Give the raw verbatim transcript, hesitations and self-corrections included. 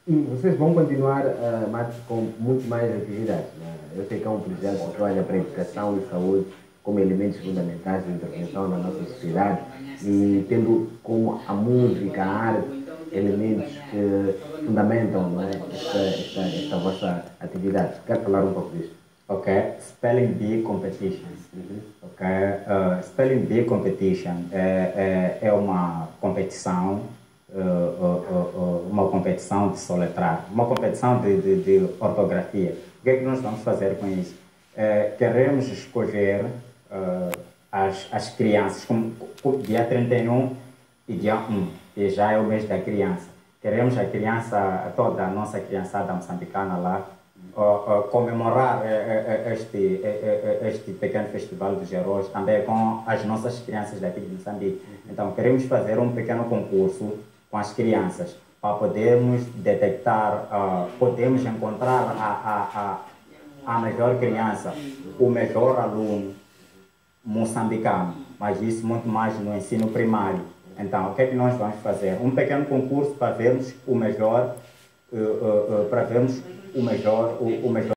E vocês vão continuar, uh, Marcos, com muito mais atividades, né? Eu sei que é um projeto que olha para a educação e saúde como elementos fundamentais de intervenção na nossa sociedade e tendo como a música, a arte, elementos que fundamentam, não é, esta, esta, esta vossa atividade. Quero falar um pouco disto. Ok, Spelling Bee Competition. Uhum. Ok, uh, Spelling Bee Competition é, é, é uma competição, uh, uh, uh, uma competição de soletrar, uma competição de, de, de ortografia. O que é que nós vamos fazer com isso? É, queremos escolher uh, as, as crianças, como, como dia trinta e um e dia um, que já é o mês da criança. Queremos a criança, toda a nossa criançada moçambicana lá, uh, uh, comemorar uh, uh, este, uh, uh, este pequeno festival dos heróis também com as nossas crianças daqui de Moçambique. Então, queremos fazer um pequeno concurso com as crianças para podermos detectar, uh, podemos encontrar a, a, a, a melhor criança, o melhor aluno moçambicano, mas isso muito mais no ensino primário. Então, o que é que nós vamos fazer? Um pequeno concurso para vermos o melhor, uh, uh, uh, para vermos o melhor, o, o melhor